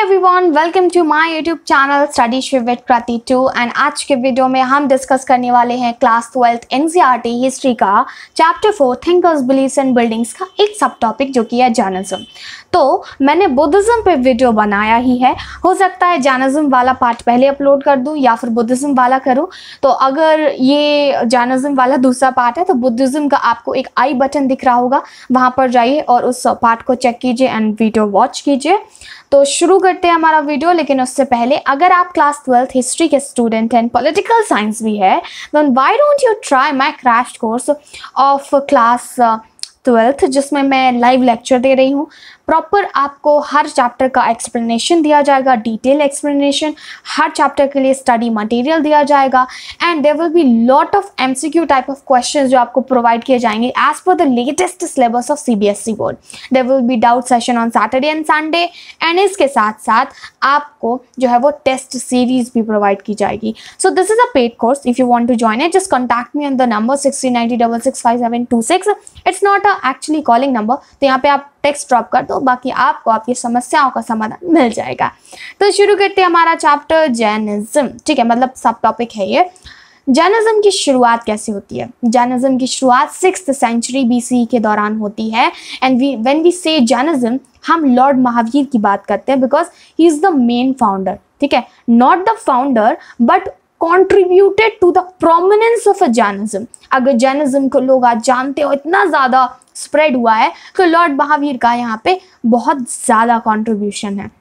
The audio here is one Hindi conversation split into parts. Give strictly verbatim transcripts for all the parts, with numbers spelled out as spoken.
Everyone, welcome to my YouTube channel studies with Kriti too. And आज के वीडियो में हम डिस्कस करने वाले हैं क्लास ट्वेल्थ एनसीईआरटी हिस्ट्री का chapter four thinkers beliefs and buildings का एक सब टॉपिक जो कि है जैनिज्म। तो मैंने बुद्धिज्म पे वीडियो बनाया ही है, हो सकता है जैनिज्म वाला पार्ट पहले अपलोड कर दूं या फिर बुद्धिज्म वाला करूं। तो अगर ये जैनिज्म वाला दूसरा पार्ट है तो बुद्धिज्म का आपको एक आई बटन दिख रहा होगा, वहां पर जाइए और उस पार्ट को चेक कीजिए एंड वीडियो वॉच कीजिए। तो शुरू करते हैं हमारा वीडियो, लेकिन उससे पहले अगर आप क्लास ट्वेल्थ हिस्ट्री के स्टूडेंट हैं, पॉलिटिकल साइंस भी है, then why don't you try my crash course of class twelfth, जिसमें मैं लाइव लेक्चर दे रही हूँ। प्रॉपर आपको हर चैप्टर का एक्सप्लेनेशन दिया जाएगा, डिटेल एक्सप्लेनेशन, हर चैप्टर के लिए स्टडी मटेरियल दिया जाएगा and there will be lot of MCQ type of questions जो आपको प्रोवाइड किए जाएंगे एज पर the latest syllabus of CBSE board. There will be doubt session on Saturday and Sunday and इसके साथ साथ आपको जो है वो टेस्ट सीरीज भी प्रोवाइड की जाएगी। So this is a paid course. If you want to join it, just contact me on the number six three nine double six five seven two six. It's not a actually calling number, तो यहाँ पे आप टेक्स्ट ड्रॉप कर दो, बाकी आपको आपकी समस्याओं का समाधान मिल जाएगा। तो शुरू करते हैं हमारा चैप्टर जैनिज्म। ठीक है, मतलब सब टॉपिक है ये। जैनिज्म की शुरुआत कैसे होती है? जैनिज्म की शुरुआत सिक्स्थ सेंचुरी बीसी के दौरान होती है and we when we say Jainism, हम लॉर्ड महावीर की बात करते हैं because he is the main founder. ठीक है, not the founder but contributed to the prominence of a Jainism। अगर जैनिज्म को लोग आज जानते हो, इतना ज़्यादा स्प्रेड हुआ है, तो लॉर्ड महावीर का यहाँ पे बहुत ज़्यादा कंट्रीब्यूशन है।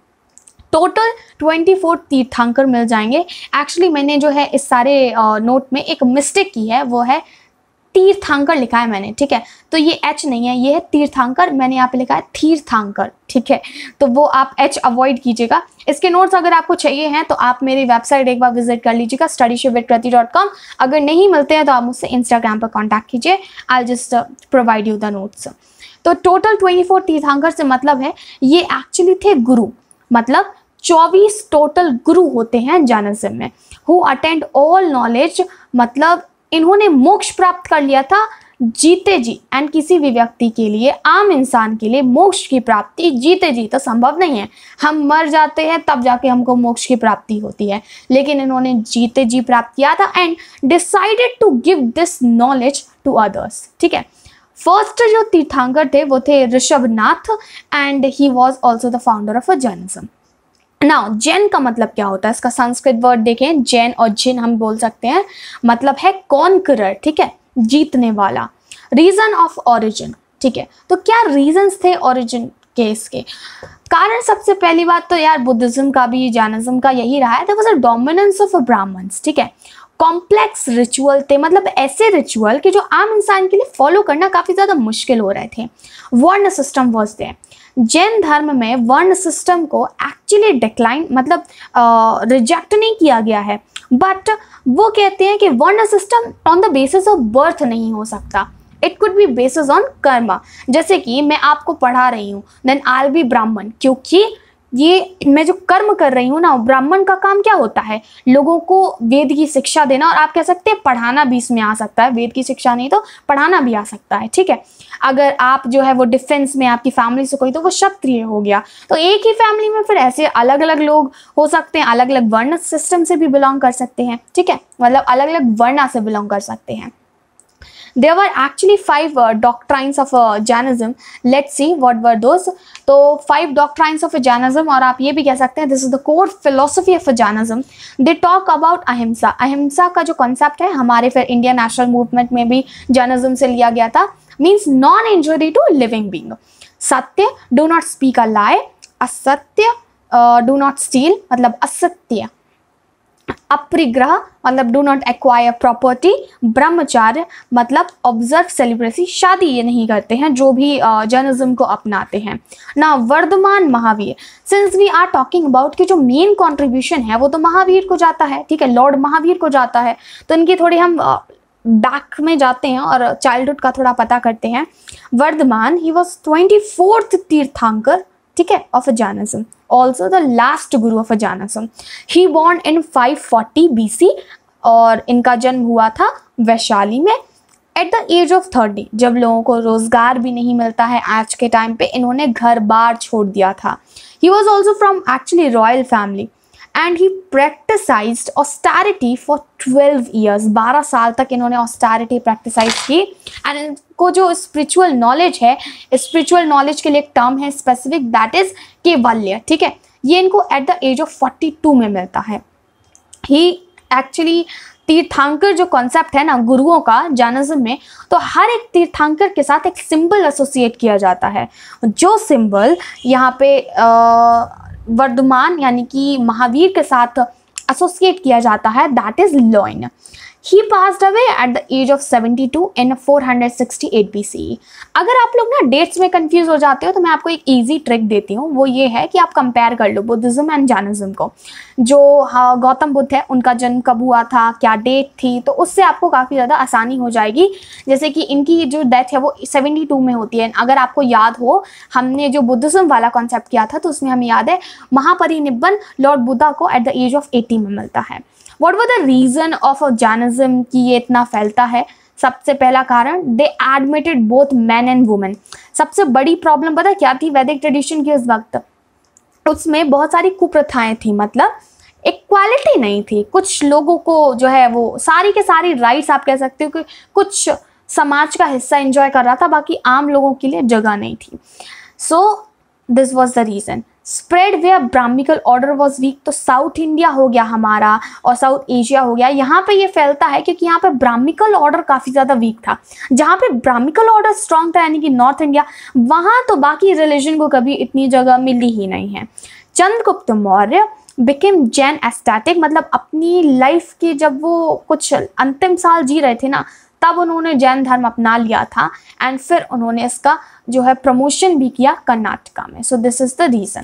टोटल ट्वेंटी फोर तीर्थंकर मिल जाएंगे। एक्चुअली मैंने जो है इस सारे नोट में एक मिस्टेक की है, वो है तीर्थंकर लिखा है मैंने। ठीक है, तो ये एच नहीं है, ये है तीर्थंकर, मैंने यहाँ पे लिखा है तीर्थंकर। ठीक है, तो वो आप एच अवॉइड कीजिएगा। इसके नोट्स अगर आपको चाहिए हैं तो आप मेरी वेबसाइट एक बार विजिट कर लीजिएगा, study with Kriti dot com. अगर नहीं मिलते हैं तो आप मुझसे इंस्टाग्राम पर कॉन्टैक्ट कीजिए, I just provide you the notes. तो टोटल ट्वेंटी फोर तीर्थंकर से मतलब है ये एक्चुअली थे गुरु, मतलब चौबीस टोटल गुरु होते हैं जैनिज्म में, हु अटेंड ऑल नॉलेज, मतलब इन्होंने मोक्ष प्राप्त कर लिया था जीते जी। एंड किसी भी व्यक्ति के लिए, आम इंसान के लिए मोक्ष की प्राप्ति जीते जी तो संभव नहीं है। हम मर जाते हैं तब जाके हमको मोक्ष की प्राप्ति होती है, लेकिन इन्होंने जीते जी प्राप्त किया था and decided to give this knowledge to others. ठीक है, फर्स्ट जो तीर्थंकर थे वो थे Rishabhnath and he was also the founder of a Jainism. Now Jain का मतलब क्या होता है? इसका संस्कृत वर्ड देखें, जैन और जिन हम बोल सकते हैं, मतलब है कॉन्करर। ठीक है, जीतने वाला। Reason of origin. ठीक है, तो क्या रीजंस थे ओरिजिन के? इसके कारण सबसे पहली बात तो यार बुद्धिज्म का भी जैनिज्म का यही रहा है, there was a dominance of brahmins. ठीक है, कॉम्प्लेक्स रिचुअल थे, मतलब ऐसे रिचुअल कि जो आम इंसान के लिए फॉलो करना काफी ज्यादा मुश्किल हो रहे थे। वर्ण सिस्टम वाज देयर। जैन धर्म में वर्ण सिस्टम को एक्चुअली डिक्लाइन, मतलब रिजेक्ट नहीं किया गया है, बट वो कहते हैं कि varna system on the basis of birth नहीं हो सकता, it could be basis on karma. जैसे कि मैं आपको पढ़ा रही हूँ, देन आई विल बी ब्राह्मण, क्योंकि ये मैं जो कर्म कर रही हूँ ना, ब्राह्मण का काम क्या होता है? लोगों को वेद की शिक्षा देना, और आप कह सकते हैं पढ़ाना भी इसमें आ सकता है, वेद की शिक्षा नहीं तो पढ़ाना भी आ सकता है। ठीक है, अगर आप जो है वो डिफेंस में आपकी फैमिली से कोई, तो वो क्षत्रिय हो गया। तो एक ही फैमिली में फिर ऐसे अलग अलग लोग हो सकते हैं, अलग अलग वर्ण सिस्टम से भी बिलोंग कर सकते हैं। ठीक है, मतलब अलग अलग वर्णा से बिलोंग कर सकते हैं। There were actually five uh, doctrines of uh, Jainism. Let's see what were those. तो five doctrines of Jainism, और आप ये भी कह सकते हैं this is the core philosophy of Jainism. They talk about अहिंसा। अहिंसा का जो concept है हमारे फिर इंडियन नेशनल मूवमेंट में भी Jainism से लिया गया था। Means non injury to living being. सत्य, do not speak a lie. असत्य, uh, do not steal, मतलब असत्य। अपरिग्रह, मतलब डू नॉट एक्वायर प्रॉपर्टी। ब्रह्मचार्य, मतलब ऑब्जर्व सेलिब्रेसी, शादी ये नहीं करते हैं जो भी जैनिज्म को अपनाते हैं ना। Vardhaman Mahavir, since we are talking about कि जो मेन कंट्रीब्यूशन है वो तो महावीर को जाता है। ठीक है, लॉर्ड महावीर को जाता है, तो इनकी थोड़ी हम बैक में जाते हैं और चाइल्डहुड का थोड़ा पता करते हैं। Vardhaman, he was twenty fourth tirthankar, ठीक है, of a Jainism, also the last guru of a Jainism. He born in five forty B C और इनका जन्म हुआ था वैशाली में। At the age of thirty, जब लोगों को रोजगार भी नहीं मिलता है आज के टाइम पे, इन्होंने घर बार छोड़ दिया था। He was also from actually royal family and he practised austerity for twelve years. बारह साल तक इन्होंने ऑस्टेरिटी प्रैक्टिसाइज की। एंड इनको जो स्पिरिचुअल नॉलेज है, स्पिरिचुअल नॉलेज के लिए एक टर्म है स्पेसिफिक, दैट इज केवल्य, ठीक है। ये इनको at the age of forty two में मिलता है। ही एक्चुअली तीर्थंकर जो कॉन्सेप्ट है ना गुरुओं का जैनिज्म में, तो हर एक तीर्थंकर के साथ एक सिंबल एसोसिएट किया जाता है। जो सिंबल यहाँ पे वर्धमान यानी कि महावीर के साथ एसोसिएट किया जाता है, that is lion. He passed away at the age of seventy two in four sixty-eight B C E। अगर आप लोग ना डेट्स में कंफ्यूज हो जाते हो तो मैं आपको एक इजी ट्रिक देती हूँ, वो ये है कि आप कंपेयर कर लो बुद्धिज्म एंड जैनिज्म को। जो हाँ, गौतम बुद्ध है, उनका जन्म कब हुआ था, क्या डेट थी, तो उससे आपको काफ़ी ज़्यादा आसानी हो जाएगी। जैसे कि इनकी जो डेथ है वो सेवेंटी टू में होती है। अगर आपको याद हो, हमने जो बुद्धिज्म वाला कॉन्सेप्ट किया था तो उसमें हमें याद है महापरिनिब्बन लॉर्ड बुद्धा को at the age of eighty में मिलता है। What was the reason of Jainism कि ये इतना फैलता है? सबसे पहला कारण, they admitted both man and women. सबसे बड़ी प्रॉब्लम पता क्या थी वैदिक ट्रेडिशन के उस वक्त? उसमें बहुत सारी कुप्रथाएं थी, मतलब इक्वालिटी नहीं थी। कुछ लोगों को जो है वो सारी के सारी राइट्स आप कह सकते हो कि कुछ समाज का हिस्सा एंजॉय कर रहा था, बाकी आम लोगों के लिए जगह नहीं थी। So this was the reason. Spread where brahmical order was weak, तो साउथ इंडिया हो गया हमारा और साउथ एशिया हो गया, यहाँ पे ये फैलता है क्योंकि यहाँ पे ब्राह्मिकल ऑर्डर काफ़ी ज़्यादा वीक था। जहाँ पे ब्राह्मिकल ऑर्डर स्ट्रॉन्ग था यानी कि नॉर्थ इंडिया, वहाँ तो बाकी रिलीजन को कभी इतनी जगह मिली ही नहीं है। चंद्रगुप्त मौर्य बिकेम जैन एस्थेटिक, मतलब अपनी लाइफ की जब वो कुछ अंतिम साल जी रहे थे ना, तब उन्होंने जैन धर्म अपना लिया था एंड फिर उन्होंने इसका जो है प्रमोशन भी किया कर्नाटका में। So this is the reason.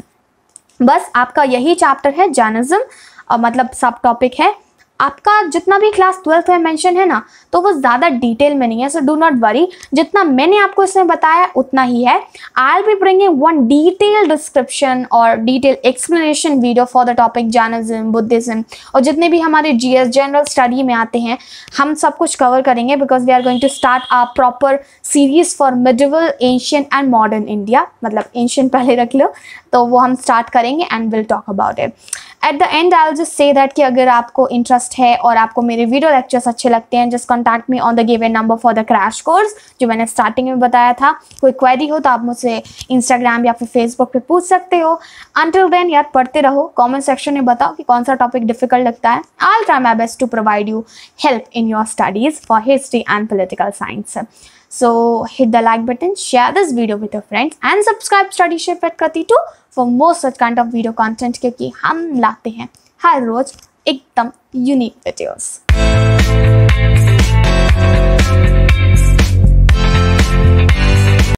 बस आपका यही चैप्टर है जैनिज्म, मतलब सब टॉपिक है आपका। जितना भी क्लास ट्वेल्थ में मेंशन है ना, तो वो ज़्यादा डिटेल में नहीं है, सो डू नॉट वरी। जितना मैंने आपको इसमें बताया उतना ही है। I will be bringing one detail description और detail explanation video for the topic Jainism, Buddhism, और जितने भी हमारे जीएस जनरल स्टडी में आते हैं हम सब कुछ कवर करेंगे, because we are going to start a proper series for medieval, ancient and modern India. मतलब एंशियंट पहले रख लो, तो वो हम स्टार्ट करेंगे and will talk about it. At the end I will just say that कि अगर आपको इंटरेस्ट है और आपको मेरे वीडियो लेक्चर्स अच्छे लगते हैं, just contact me on the given number for the crash course, जो मैंने स्टार्टिंग में बताया था। कोई क्वेरी हो तो आप मुझसे इंस्टाग्राम या फिर फेसबुक पे पूछ सकते हो। अंटिल देन यार पढ़ते रहो, कमेंट सेक्शन में बताओ कि कौन सा टॉपिक डिफिकल्ट लगता है। I will try my best to provide you help in your studies for history and political science. So hit the like button, share this video with your friends and subscribe StudyShift with Krati too for more such kind of video content, क्योंकि हम लाते हैं हर रोज एकदम यूनिक वीडियोस।